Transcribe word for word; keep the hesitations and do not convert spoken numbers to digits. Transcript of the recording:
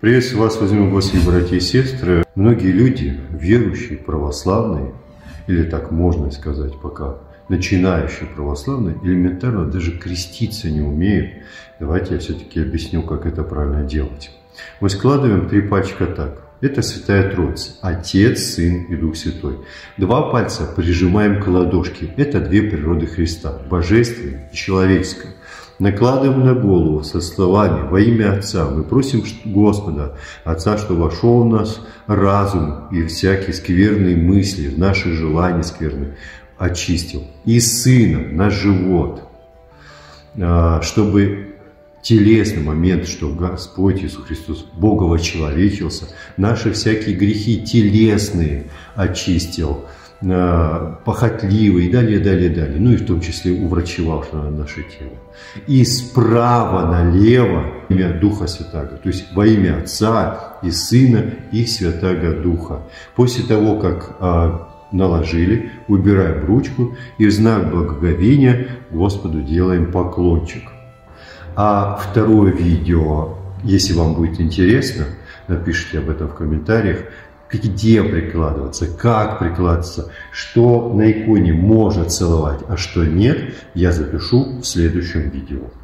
Приветствую вас, возьмем Господи, братья и сестры. Многие люди, верующие, православные, или так можно сказать пока, начинающие православные, элементарно даже креститься не умеют. Давайте я все-таки объясню, как это правильно делать. Мы складываем три пальчика так. Это Святая Троица. Отец, Сын и Дух Святой. Два пальца прижимаем к ладошке. Это две природы Христа. Божественная и человеческая. Накладываем на голову со словами во имя Отца. Мы просим Господа, Отца, что вошел в нас разум и всякие скверные мысли, наши желания скверные очистил. И Сына на живот, чтобы телесный момент, что Господь Иисус Христос Бога вочеловечился, наши всякие грехи телесные очистил, похотливые и далее, далее, далее. Ну и в том числе уврачевав наше тело. И справа налево имя Духа Святаго, то есть во имя Отца и Сына и Святаго Духа. После того, как а, наложили, убираем ручку и в знак благоговения Господу делаем поклончик. А второе видео, если вам будет интересно, напишите об этом в комментариях, где прикладываться, как прикладываться, что на иконе можно целовать, а что нет, я запишу в следующем видео.